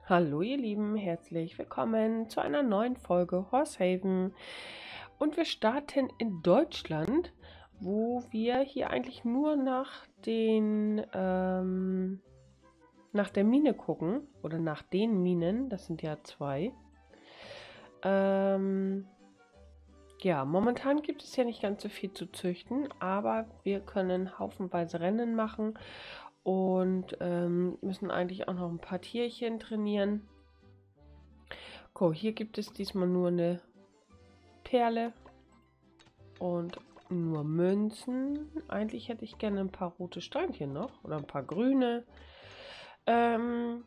Hallo ihr Lieben, herzlich willkommen zu einer neuen Folge Horsehaven. Und wir starten in Deutschland, wo wir hier eigentlich nur nach der Mine gucken. Oder nach den Minen, das sind ja zwei. Ja, momentan gibt es ja nicht ganz so viel zu züchten, aber wir können haufenweise Rennen machen und müssen eigentlich auch noch ein paar Tierchen trainieren. Guck, hier gibt es diesmal nur eine Perle und nur Münzen. Eigentlich hätte ich gerne ein paar rote Steinchen noch oder ein paar grüne. Ähm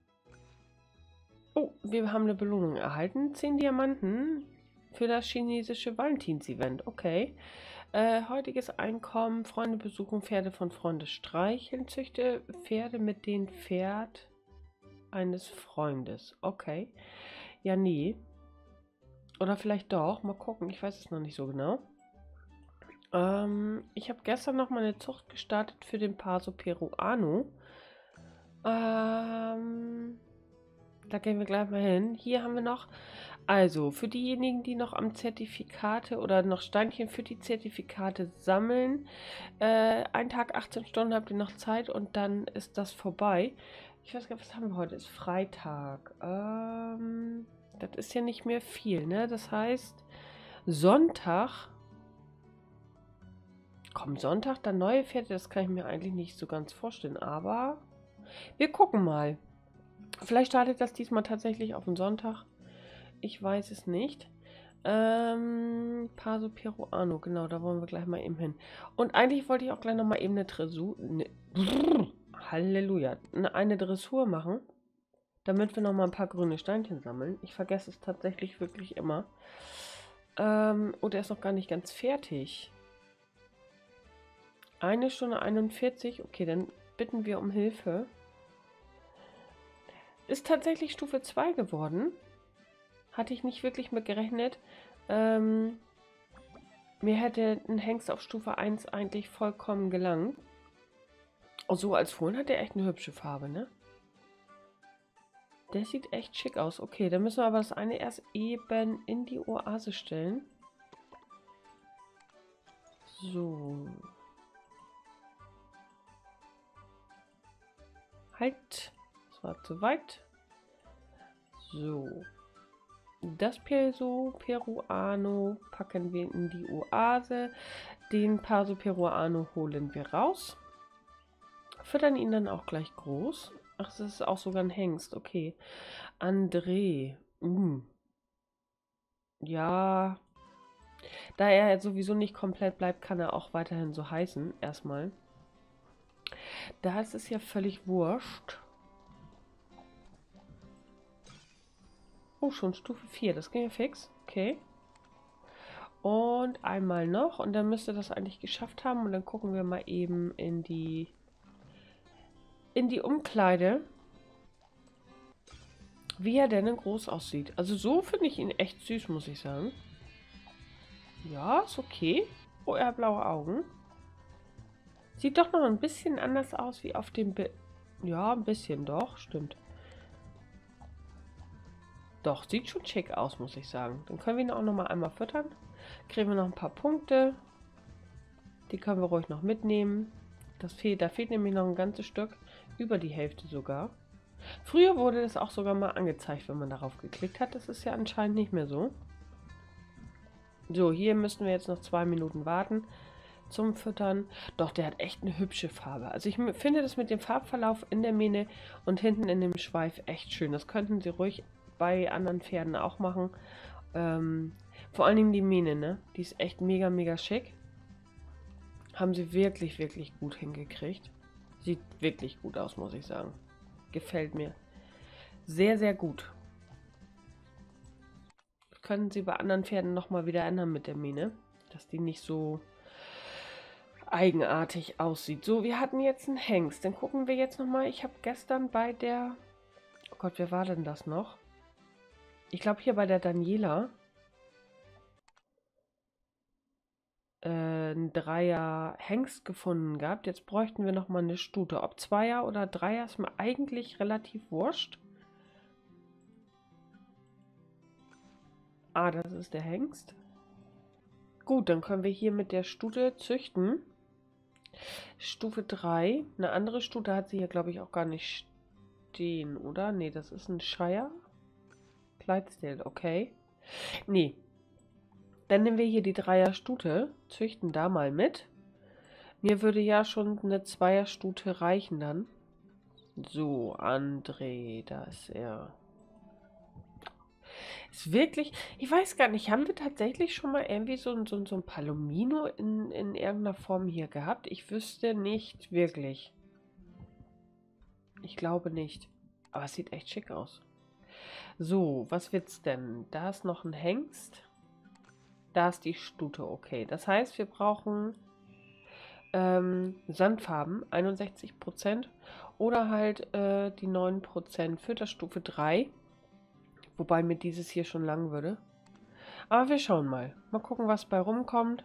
oh, wir haben eine Belohnung erhalten. 10 Diamanten für das chinesische Valentins-Event. Okay. Heutiges Einkommen. Freunde besuchen Pferde von Freunde streicheln. Züchte Pferde mit dem Pferd eines Freundes. Okay. Ja, nee. Oder vielleicht doch. Mal gucken. Ich weiß es noch nicht so genau. Ich habe gestern noch mal eine Zucht gestartet für den Paso Peruano. Da gehen wir gleich mal hin. Hier haben wir noch, also für diejenigen, die noch am Zertifikate oder noch Steinchen für die Zertifikate sammeln, ein Tag, 18 Stunden habt ihr noch Zeit und dann ist das vorbei. Ich weiß gar nicht, was haben wir heute? Ist Freitag. Das ist ja nicht mehr viel, ne? Das heißt, Sonntag. Kommt Sonntag dann neue Pferde? Das kann ich mir eigentlich nicht so ganz vorstellen, aber wir gucken mal. Vielleicht startet das diesmal tatsächlich auf den Sonntag. Ich weiß es nicht. Paso Peruano, genau, da wollen wir gleich mal eben hin. Und eigentlich wollte ich auch gleich noch mal eben eine Dressur, Halleluja, eine Dressur machen, damit wir noch mal ein paar grüne Steinchen sammeln. Ich vergesse es tatsächlich wirklich immer. Und er ist noch gar nicht ganz fertig. 1 Stunde 41. Okay, dann bitten wir um Hilfe. Ist tatsächlich Stufe 2 geworden. Hatte ich nicht wirklich mit gerechnet. Mir hätte ein Hengst auf Stufe 1 eigentlich vollkommen gelangt. Oh, so als Fohlen hat er echt eine hübsche Farbe, ne? Der sieht echt schick aus. Okay, dann müssen wir aber das eine erst eben in die Oase stellen. So. Halt. Das war zu weit. So. Das Peruano packen wir in die Oase. Den Paso Peruano holen wir raus. Füttern ihn dann auch gleich groß. Ach, das ist auch sogar ein Hengst. Okay. André. Ja. Da er sowieso nicht komplett bleibt, kann er auch weiterhin so heißen. Erstmal. Da ist es ja völlig wurscht. Oh, schon Stufe 4. Das ging ja fix. Okay. Und einmal noch. Und dann müsste das eigentlich geschafft haben. Und dann gucken wir mal eben in die Umkleide, wie er denn groß aussieht. Also so finde ich ihn echt süß, muss ich sagen. Ja, ist okay. Oh, er hat blaue Augen. Sieht doch noch ein bisschen anders aus wie auf dem Bild. Ja, ein bisschen doch, stimmt. Doch, sieht schon schick aus, muss ich sagen. Dann können wir ihn auch noch mal einmal füttern. Kriegen wir noch ein paar Punkte. Die können wir ruhig noch mitnehmen. Da fehlt nämlich noch ein ganzes Stück. Über die Hälfte sogar. Früher wurde das auch sogar mal angezeigt, wenn man darauf geklickt hat. Das ist ja anscheinend nicht mehr so. So, hier müssen wir jetzt noch 2 Minuten warten zum Füttern. Doch, der hat echt eine hübsche Farbe. Also ich finde das mit dem Farbverlauf in der Mähne und hinten in dem Schweif echt schön. Das könnten sie ruhig bei anderen Pferden auch machen. Vor allen Dingen die Mähne, ne? Die ist echt mega, mega schick. Haben sie wirklich, wirklich gut hingekriegt. Sieht wirklich gut aus, muss ich sagen. Gefällt mir. Sehr, sehr gut. Können sie bei anderen Pferden nochmal wieder ändern mit der Mähne. Dass die nicht so eigenartig aussieht. So, wir hatten jetzt einen Hengst. Dann gucken wir jetzt nochmal. Ich habe gestern bei der... Oh Gott, wer war denn das noch? Ich glaube hier bei der Daniela. Ein Dreier Hengst gefunden gehabt. Jetzt bräuchten wir nochmal eine Stute. Ob Zweier oder Dreier ist mir eigentlich relativ wurscht. Ah, das ist der Hengst. Gut, dann können wir hier mit der Stute züchten. Stufe 3. Eine andere Stute hat sie hier, glaube ich, auch gar nicht stehen, oder? Nee, das ist ein Shire. Clydesdale, okay. Nee. Dann nehmen wir hier die Dreier-Stute, züchten da mal mit. Mir würde ja schon eine Zweier-Stute reichen dann. So, André, da ist er. Ist wirklich, ich weiß gar nicht, haben wir tatsächlich schon mal irgendwie so ein Palomino in irgendeiner Form hier gehabt? Ich wüsste nicht wirklich. Ich glaube nicht. Aber es sieht echt schick aus. So, was wird's denn? Da ist noch ein Hengst. Da ist die Stute, okay. Das heißt, wir brauchen Sandfarben, 61%. Oder halt die 9% für das Stufe 3. Wobei mir dieses hier schon lang würde. Aber wir schauen mal. Mal gucken, was bei rumkommt.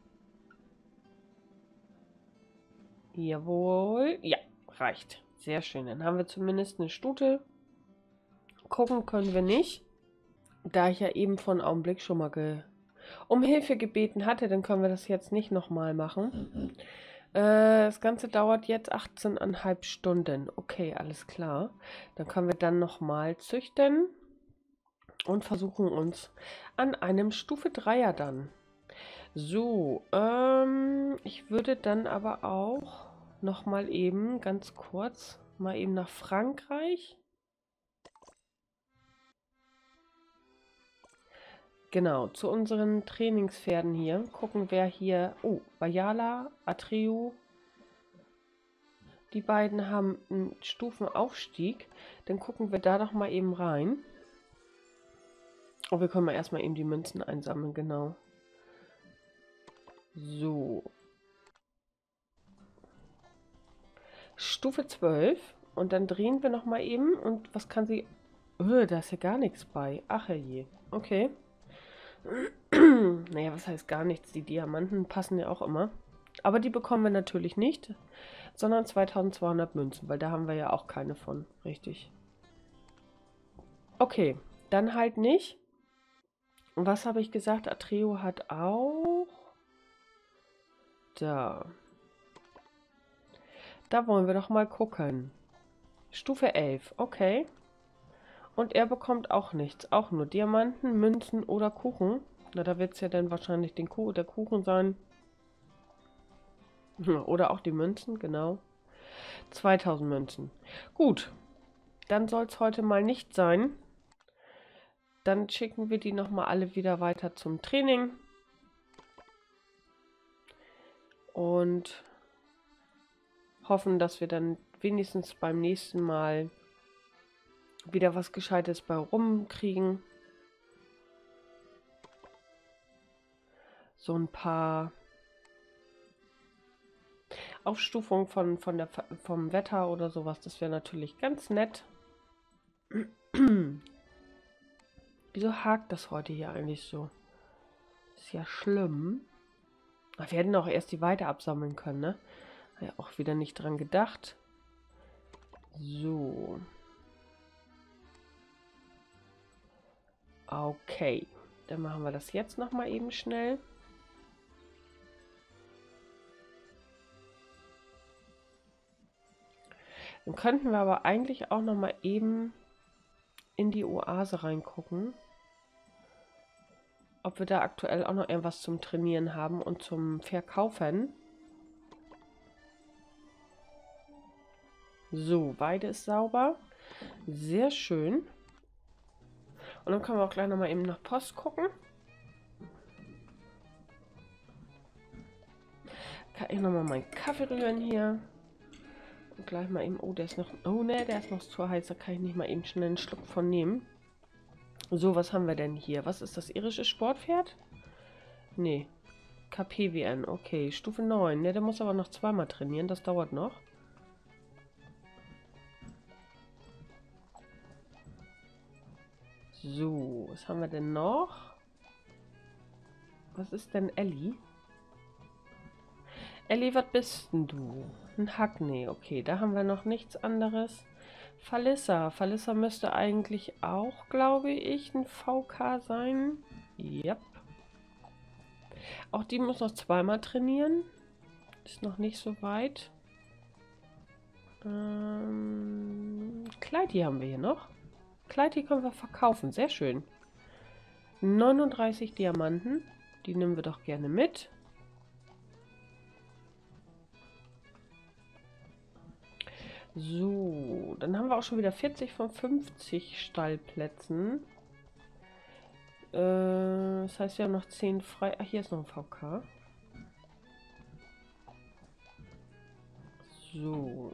Jawohl. Ja, reicht. Sehr schön. Dann haben wir zumindest eine Stute. Gucken können wir nicht. Da ich ja eben von Augenblick schon mal um Hilfe gebeten hatte, dann können wir das jetzt nicht nochmal machen. Das Ganze dauert jetzt 18,5 Stunden. Okay, alles klar. Dann können wir dann nochmal züchten und versuchen uns an einem Stufe 3er dann. So, ich würde dann aber auch nochmal eben ganz kurz mal eben nach Frankreich. Genau, zu unseren Trainingspferden hier. Gucken, wer hier... Oh, Bayala, Atreo. Die beiden haben einen Stufenaufstieg. Dann gucken wir da doch mal eben rein. Oh, wir können mal erstmal eben die Münzen einsammeln, genau. So. Stufe 12. Und dann drehen wir noch mal eben. Und was kann sie... da ist ja gar nichts bei. Ach je. Okay. Naja, was heißt gar nichts? Die Diamanten passen ja auch immer. Aber die bekommen wir natürlich nicht, sondern 2200 Münzen, weil da haben wir ja auch keine von. Richtig. Okay, dann halt nicht. Und was habe ich gesagt? Atreo hat auch... Da. Da wollen wir doch mal gucken. Stufe 11, okay. Und er bekommt auch nichts. Auch nur Diamanten, Münzen oder Kuchen. Na, da wird es ja dann wahrscheinlich der Kuchen sein. Oder auch die Münzen, genau. 2000 Münzen. Gut, dann soll es heute mal nicht sein. Dann schicken wir die nochmal alle wieder weiter zum Training. Und hoffen, dass wir dann wenigstens beim nächsten Mal wieder was Gescheites bei rumkriegen. So ein paar Aufstufungen vom Wetter oder sowas. Das wäre natürlich ganz nett. Wieso hakt das heute hier eigentlich so? Ist ja schlimm. Wir hätten auch erst die Weite absammeln können, ne? Ja, auch wieder nicht dran gedacht. So. Okay. Dann machen wir das jetzt nochmal eben schnell. Dann könnten wir aber eigentlich auch nochmal eben in die Oase reingucken. Ob wir da aktuell auch noch irgendwas zum Trainieren haben und zum Verkaufen. So, Weide ist sauber. Sehr schön. Und dann können wir auch gleich nochmal eben nach Post gucken. Kann ich nochmal meinen Kaffee rühren hier. Und gleich mal eben... Oh, der ist noch... Oh, ne, der ist noch zu heiß. Da kann ich nicht mal eben schnell einen Schluck von nehmen. So, was haben wir denn hier? Was ist das irische Sportpferd? Nee. KPWN, okay. Stufe 9. Ne, der muss aber noch zweimal trainieren. Das dauert noch. So, was haben wir denn noch? Was ist denn Ellie? Ellie, was bist denn du? Ein Hackney, okay. Da haben wir noch nichts anderes. Falissa. Falissa müsste eigentlich auch, glaube ich, ein VK sein. Yep. Auch die muss noch zweimal trainieren. Ist noch nicht so weit. Kleidi haben wir hier noch. Kleidi können wir verkaufen. Sehr schön. 39 Diamanten. Die nehmen wir doch gerne mit. So, dann haben wir auch schon wieder 40 von 50 Stallplätzen. Das heißt, wir haben noch 10 frei. Ach, hier ist noch ein VK. So.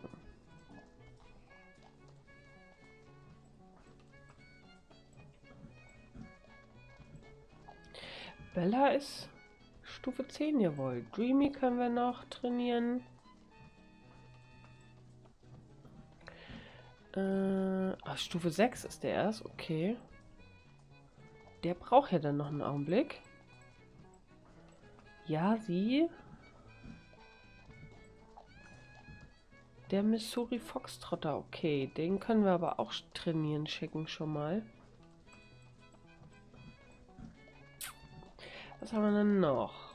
Bella ist Stufe 10, jawohl. Dreamy können wir noch trainieren. Stufe 6 ist der erst, okay. Der braucht ja dann noch einen Augenblick. Ja, sie. Der Missouri Foxtrotter, okay. Den können wir aber auch trainieren schicken schon mal. Was haben wir denn noch?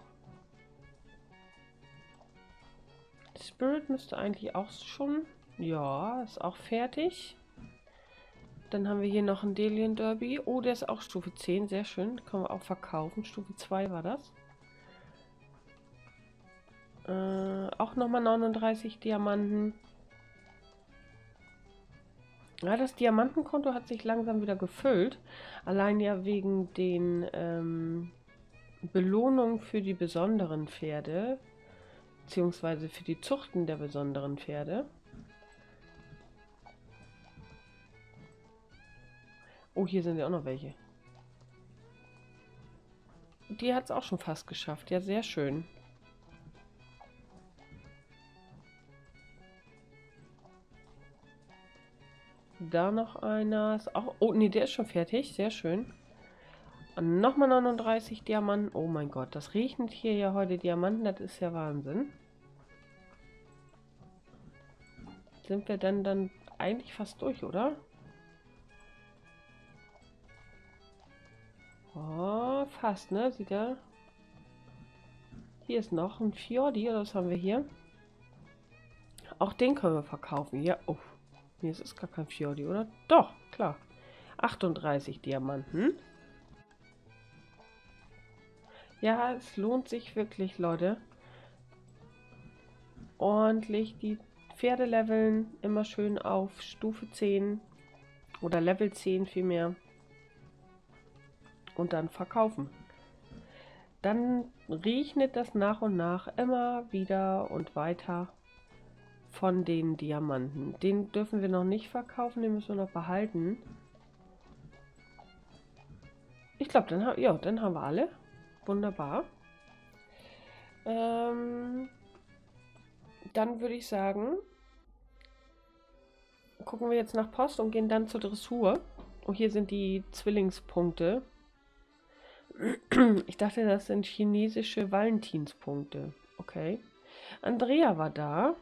Spirit müsste eigentlich auch schon... Ja, ist auch fertig. Dann haben wir hier noch ein Delian Derby. Oh, der ist auch Stufe 10. Sehr schön. Können wir auch verkaufen. Stufe 2 war das. Auch nochmal 39 Diamanten. Ja, das Diamantenkonto hat sich langsam wieder gefüllt. Allein ja wegen den Belohnungen für die besonderen Pferde. Beziehungsweise für die Zuchten der besonderen Pferde. Oh, hier sind ja auch noch welche. Die hat es auch schon fast geschafft. Ja, sehr schön. Da noch einer. Ist auch, oh, nee, der ist schon fertig. Sehr schön. Und nochmal 39 Diamanten. Oh mein Gott, das regnet hier ja heute Diamanten. Das ist ja Wahnsinn. Sind wir denn dann eigentlich fast durch, oder? Oh, fast, ne? Sieht er. Hier ist noch ein Fjordi, oder was haben wir hier? Auch den können wir verkaufen. Ja, oh. Nee, es ist gar kein Fjordi, oder? Doch, klar. 38 Diamanten. Ja, es lohnt sich wirklich, Leute. Ordentlich die Pferde leveln. Immer schön auf Stufe 10. Oder Level 10 vielmehr. Und dann verkaufen. Dann regnet das nach und nach immer wieder und weiter von den Diamanten. Den dürfen wir noch nicht verkaufen, den müssen wir noch behalten. Ich glaube, dann haben wir alle. Wunderbar. Dann würde ich sagen, gucken wir jetzt nach Post und gehen dann zur Dressur. Und hier sind die Zwillingspunkte. Ich dachte, das sind chinesische Valentinspunkte. Okay. Andrea war da.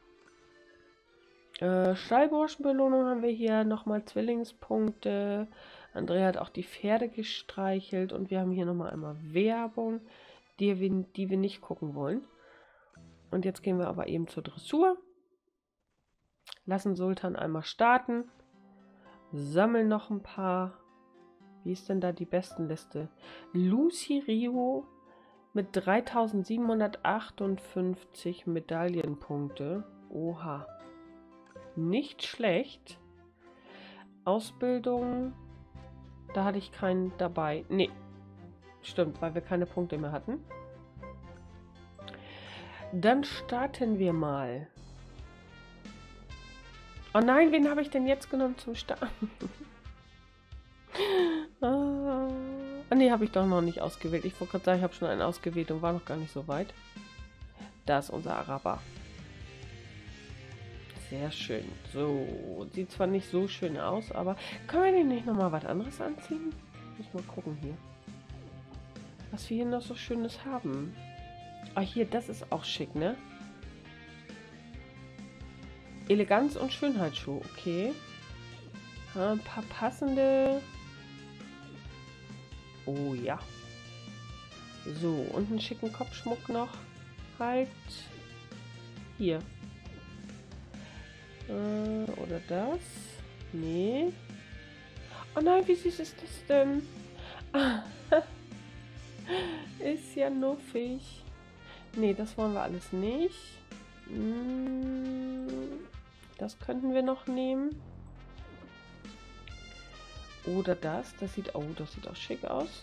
Stallburschenbelohnung haben wir hier. Nochmal Zwillingspunkte. Andrea hat auch die Pferde gestreichelt. Und wir haben hier nochmal einmal Werbung, die wir nicht gucken wollen. Und jetzt gehen wir aber eben zur Dressur. Lassen Sultan einmal starten. Sammeln noch ein paar. Wie ist denn da die Bestenliste? Lucy Rio mit 3758 Medaillenpunkte. Oha. Nicht schlecht. Ausbildung. Da hatte ich keinen dabei. Nee. Stimmt, weil wir keine Punkte mehr hatten. Dann starten wir mal. Oh nein, wen habe ich denn jetzt genommen zum Starten? Nee, habe ich doch noch nicht ausgewählt. Ich wollte gerade sagen, ich habe schon einen ausgewählt und war noch gar nicht so weit. Da ist unser Araber. Sehr schön. So, sieht zwar nicht so schön aus, aber können wir denn nicht nochmal was anderes anziehen? Muss mal gucken hier. Was wir hier noch so Schönes haben. Ah, hier, das ist auch schick, ne? Eleganz und Schönheitsschuh, okay. Ein paar passende... Oh ja, So, und einen schicken Kopfschmuck noch. Halt. Hier. Oder das? Nee. Oh nein, wie süß ist das denn? Ist ja nuffig. Nee, das wollen wir alles nicht. Das könnten wir noch nehmen. Oder das. Das sieht auch schick aus.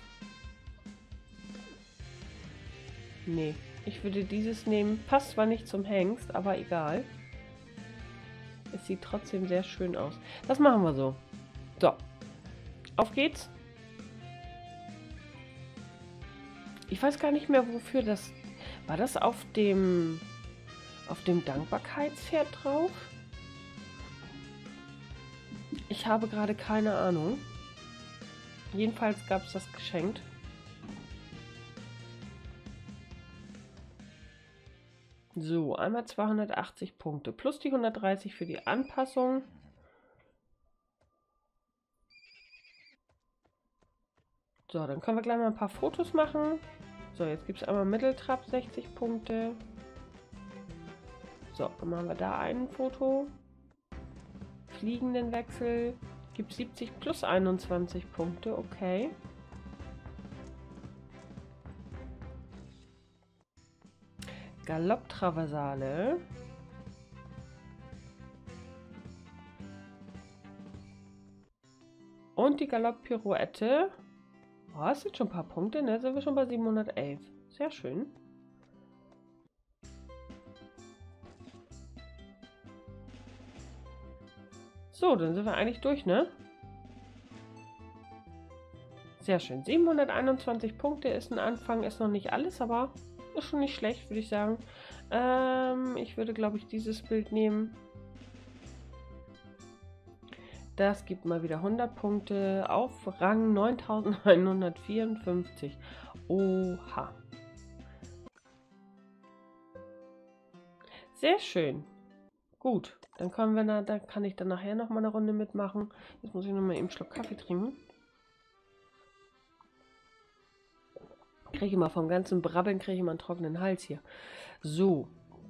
Nee, ich würde dieses nehmen. Passt zwar nicht zum Hengst, aber egal. Es sieht trotzdem sehr schön aus. Das machen wir so. So. Auf geht's. Ich weiß gar nicht mehr, wofür das... War das auf dem Dankbarkeitspferd drauf? Ich habe gerade keine Ahnung. Jedenfalls gab es das geschenkt. So, einmal 280 Punkte. Plus die 130 für die Anpassung. So, dann können wir gleich mal ein paar Fotos machen. So, jetzt gibt es einmal Mitteltrab 60 Punkte. So, dann machen wir da ein Foto. Fliegenden Wechsel gibt 70 plus 21 Punkte, okay. Galopptraversale. Und die Galopp-Pirouette. Oh, es sind schon ein paar Punkte, ne? Sind wir schon bei 711. Sehr schön. So, dann sind wir eigentlich durch, ne? Sehr schön. 721 Punkte ist ein Anfang, ist noch nicht alles, aber ist schon nicht schlecht, würde ich sagen. Ich würde, glaube ich, dieses Bild nehmen. Das gibt mal wieder 100 Punkte auf Rang 9154. Oha. Sehr schön. Gut, dann können wir da kann ich dann nachher noch mal eine Runde mitmachen. Jetzt muss ich noch mal eben einen Schluck Kaffee trinken. Kriege ich mal vom ganzen Brabbeln kriege ich mal einen trockenen Hals hier. So.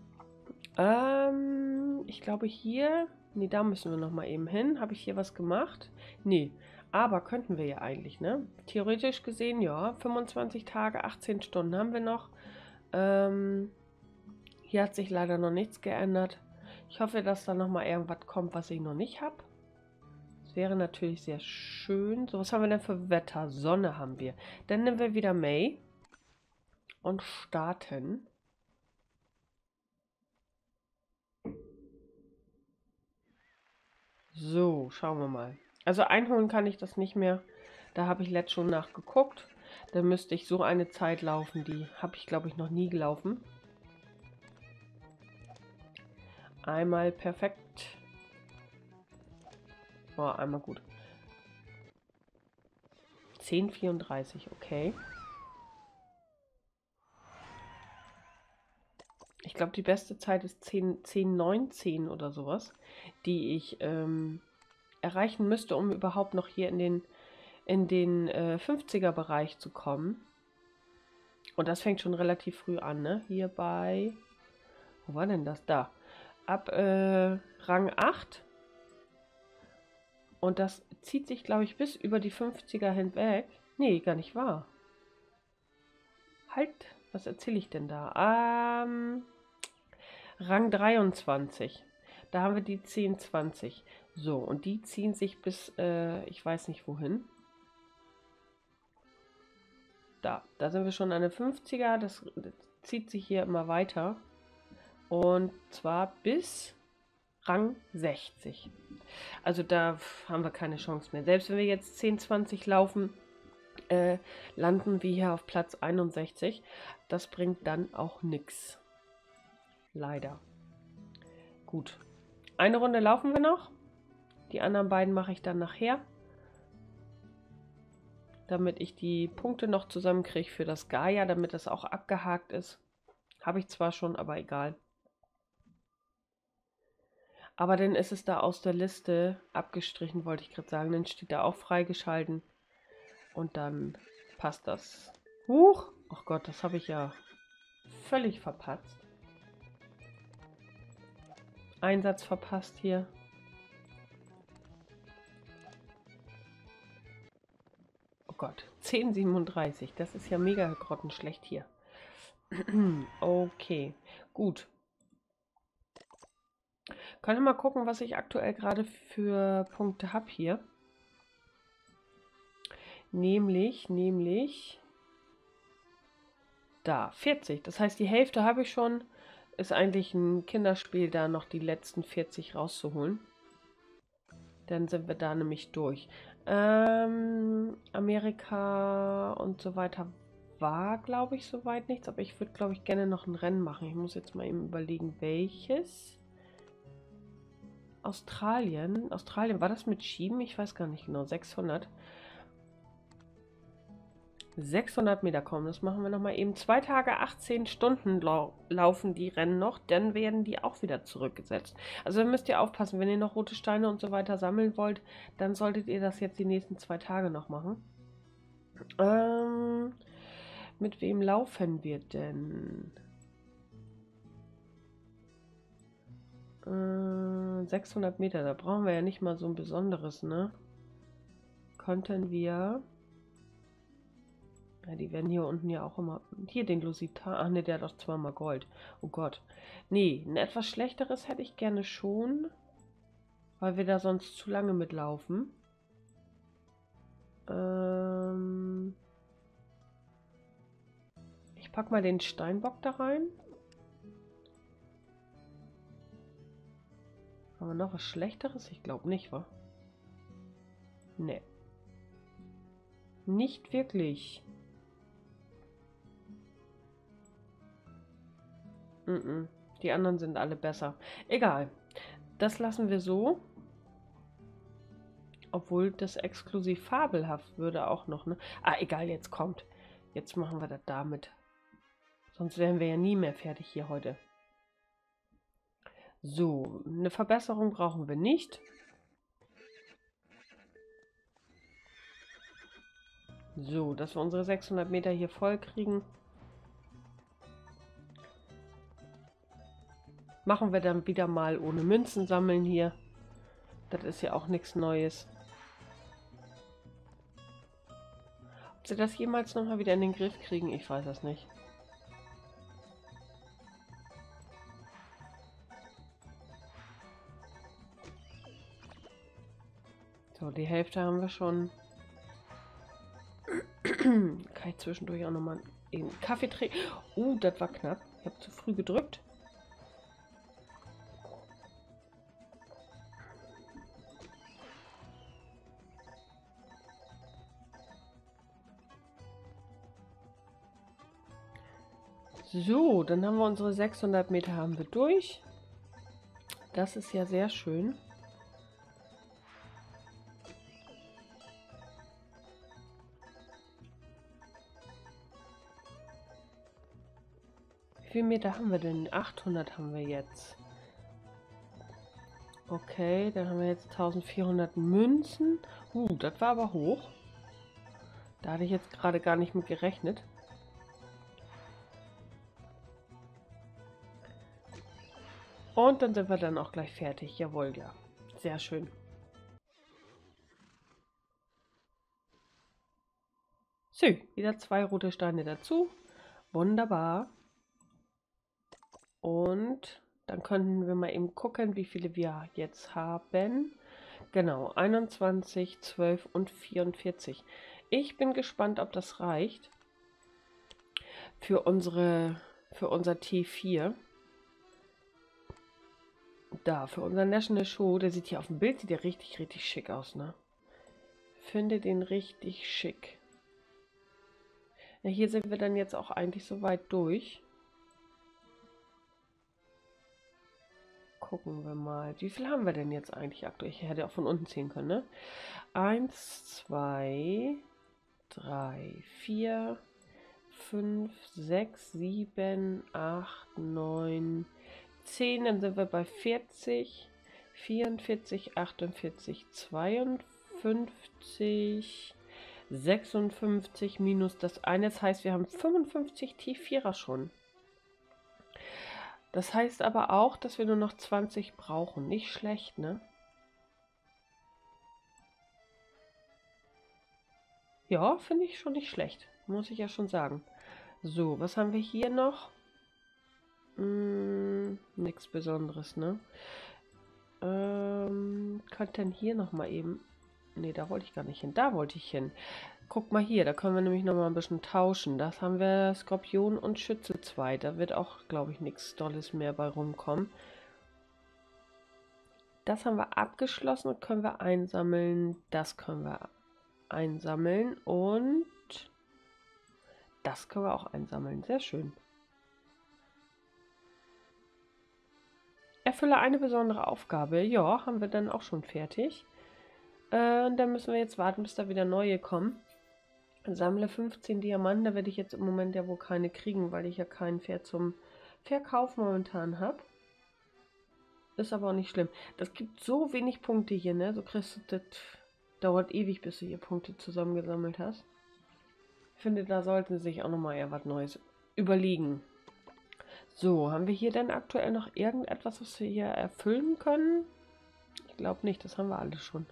Ich glaube hier, nee, da müssen wir noch mal eben hin. Habe ich hier was gemacht? Nee, aber könnten wir ja eigentlich, ne? Theoretisch gesehen, ja, 25 Tage, 18 Stunden haben wir noch. Hier hat sich leider noch nichts geändert. Ich hoffe, dass da noch mal irgendwas kommt, was ich noch nicht habe. Das wäre natürlich sehr schön. So, was haben wir denn für Wetter? Sonne haben wir. Dann nehmen wir wieder May und starten. So, schauen wir mal. Also einholen kann ich das nicht mehr. Da habe ich letzt schon nachgeguckt. Da müsste ich so eine Zeit laufen. Die habe ich, glaube ich, noch nie gelaufen. Einmal perfekt. Oh, einmal gut. 10:34, okay. Ich glaube, die beste Zeit ist 10:19 oder sowas, die ich erreichen müsste, um überhaupt noch hier in den 50er-Bereich zu kommen. Und das fängt schon relativ früh an, ne? Hier bei... Wo war denn das? Da. Ab Rang 8. Und das zieht sich, glaube ich, bis über die 50er hinweg. Nee, gar nicht wahr. Halt, was erzähle ich denn da? Rang 23. Da haben wir die 10:20. So, und die ziehen sich bis, ich weiß nicht wohin. Da sind wir schon an der 50er. Das zieht sich hier immer weiter. Und zwar bis Rang 60. Also da haben wir keine Chance mehr. Selbst wenn wir jetzt 10:20 laufen, landen wir hier auf Platz 61. Das bringt dann auch nichts. Leider. Gut. Eine Runde laufen wir noch. Die anderen beiden mache ich dann nachher. Damit ich die Punkte noch zusammenkriege für das Gaia, damit das auch abgehakt ist. Habe ich zwar schon, aber egal. Aber dann ist es da aus der Liste abgestrichen, wollte ich gerade sagen. Dann steht da auch freigeschalten. Und dann passt das. Huch, Ach Gott, das habe ich ja völlig verpatzt. Einsatz verpasst hier. Oh Gott, 10,37. Das ist ja mega grottenschlecht hier. Okay, gut. Kann ich mal gucken, was ich aktuell gerade für Punkte habe hier. Nämlich da, 40. Das heißt, die Hälfte habe ich schon. Ist eigentlich ein Kinderspiel, da noch die letzten 40 rauszuholen. Dann sind wir da nämlich durch. Amerika und so weiter war, glaube ich, soweit nichts. Aber ich würde, glaube ich, gerne noch ein Rennen machen. Ich muss jetzt mal eben überlegen, welches. Australien. Australien, war das mit Schieben? Ich weiß gar nicht genau. 600. 600 Meter kommen, das machen wir nochmal eben. 2 Tage, 18 Stunden laufen die Rennen noch, dann werden die auch wieder zurückgesetzt. Also da müsst ihr aufpassen, wenn ihr noch rote Steine und so weiter sammeln wollt, dann solltet ihr das jetzt die nächsten 2 Tage noch machen. Mit wem laufen wir denn? 600 Meter, da brauchen wir ja nicht mal so ein besonderes, ne? Könnten wir... Ja, die werden hier unten ja auch immer... Hier den Lusita. Ach ne, der hat doch zweimal Gold. Oh Gott. Nee, ein etwas schlechteres hätte ich gerne schon. Weil wir da sonst zu lange mitlaufen. Ich pack mal den Steinbock da rein. Haben wir noch was Schlechteres? Ich glaube nicht, wa? Nee. Nicht wirklich. Die anderen sind alle besser. Egal. Das lassen wir so. Obwohl das exklusiv fabelhaft würde auch noch, ne? Ah, egal, jetzt kommt. Jetzt machen wir das damit. Sonst wären wir ja nie mehr fertig hier heute. So, eine Verbesserung brauchen wir nicht. So, dass wir unsere 600 Meter hier voll kriegen. Machen wir dann wieder mal ohne Münzen sammeln hier. Das ist ja auch nichts Neues. Ob sie das jemals noch mal wieder in den Griff kriegen, ich weiß das nicht. So, die Hälfte haben wir schon. Kann ich zwischendurch auch noch mal einen Kaffee trinken? Das war knapp. Ich habe zu früh gedrückt. So, dann haben wir unsere 600 Meter haben wir durch. Das ist ja sehr schön. Wie viele Meter haben wir denn? 800 haben wir jetzt. Okay, dann haben wir jetzt 1400 Münzen. Das war aber hoch. Da hatte ich jetzt gerade gar nicht mit gerechnet. Und dann sind wir dann auch gleich fertig. Jawohl, ja. Sehr schön. So, wieder 2 rote Steine dazu. Wunderbar. Und dann könnten wir mal eben gucken, wie viele wir jetzt haben. Genau, 21, 12 und 44. Ich bin gespannt, ob das reicht für unser T4. Da, für unser National Show. Der sieht hier auf dem Bild, sieht der richtig, richtig schick aus, ne? Finde den richtig schick. Ja, hier sind wir dann jetzt auch eigentlich so weit durch. Gucken wir mal. Wie viel haben wir denn jetzt eigentlich aktuell? Ich hätte auch von unten ziehen können, ne? 1, 2, 3, 4, 5, 6, 7, 8, 9, 10. Dann sind wir bei 40, 44, 48, 52, 56 minus das eine. Das heißt, wir haben 55 T4er schon. Das heißt aber auch, dass wir nur noch 20 brauchen. Nicht schlecht, ne? Ja, finde ich schon nicht schlecht. Muss ich ja schon sagen. So, was haben wir hier noch? Nichts Besonderes, ne? Kann denn hier noch mal eben... Ne, da wollte ich gar nicht hin. Da wollte ich hin. Guck mal hier, da können wir nämlich noch mal ein bisschen tauschen. Das haben wir Skorpion und Schütze 2. Da wird auch, glaube ich, nichts Dolles mehr bei rumkommen. Das haben wir abgeschlossen und können wir einsammeln. Das können wir einsammeln und das können wir auch einsammeln. Sehr schön. Erfülle eine besondere Aufgabe. Ja, haben wir dann auch schon fertig. Und dann müssen wir jetzt warten, bis da wieder neue kommen. Sammle 15 Diamanten. Da werde ich jetzt im Moment ja wohl keine kriegen, weil ich ja kein Pferd zum Verkauf momentan habe. Ist aber auch nicht schlimm. Das gibt so wenig Punkte hier, ne? So kriegst du das... Dauert ewig, bis du hier Punkte zusammengesammelt hast. Ich finde, da sollten sie sich auch nochmal eher was Neues überlegen. So, haben wir hier denn aktuell noch irgendetwas, was wir hier erfüllen können? Ich glaube nicht, das haben wir alles schon.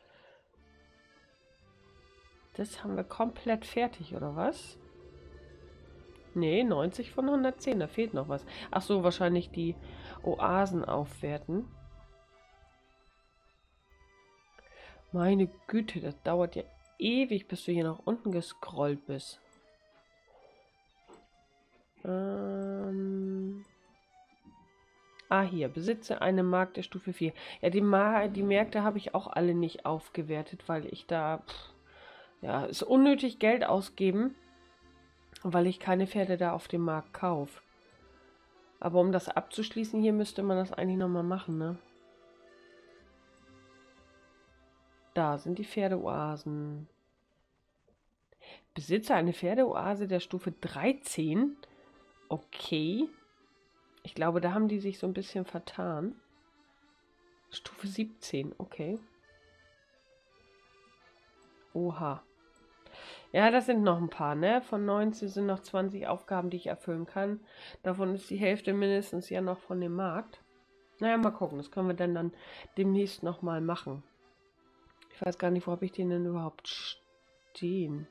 Das haben wir komplett fertig, oder was? Ne, 90 von 110, da fehlt noch was. Ach so, wahrscheinlich die Oasen aufwerten. Meine Güte, das dauert ja ewig, bis du hier nach unten gescrollt bist. Hier, besitze eine Mark der Stufe 4. Ja, die Märkte habe ich auch alle nicht aufgewertet, weil ich da... ja, ist unnötig Geld ausgeben, weil ich keine Pferde da auf dem Markt kaufe. Aber um das abzuschließen, hier müsste man das eigentlich nochmal machen, ne? Da sind die Pferdeoasen. Besitze eine Pferdeoase der Stufe 13. Okay. Ich glaube, da haben die sich so ein bisschen vertan. Stufe 17, okay. Oha. Ja, das sind noch ein paar, ne? Von 19 sind noch 20 Aufgaben, die ich erfüllen kann. Davon ist die Hälfte mindestens ja noch von dem Markt. Naja, mal gucken. Das können wir dann demnächst nochmal machen. Ich weiß gar nicht, wo habe ich den denn überhaupt stehen?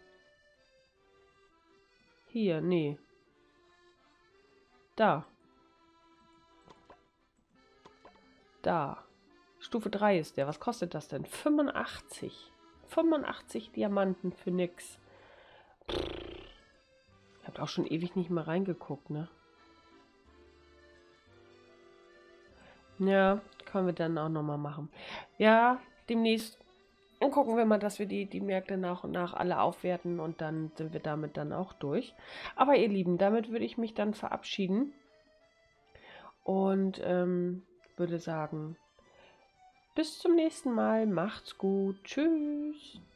Hier, nee. Da. Da. Stufe 3 ist der. Was kostet das denn? 85. 85 Diamanten für nix. Ich habe auch schon ewig nicht mehr reingeguckt, ne? Ja, können wir dann auch nochmal machen. Ja, demnächst gucken wir mal, dass wir die Märkte nach und nach alle aufwerten und dann sind wir damit dann auch durch. Aber ihr Lieben, damit würde ich mich dann verabschieden und würde sagen, bis zum nächsten Mal. Macht's gut. Tschüss.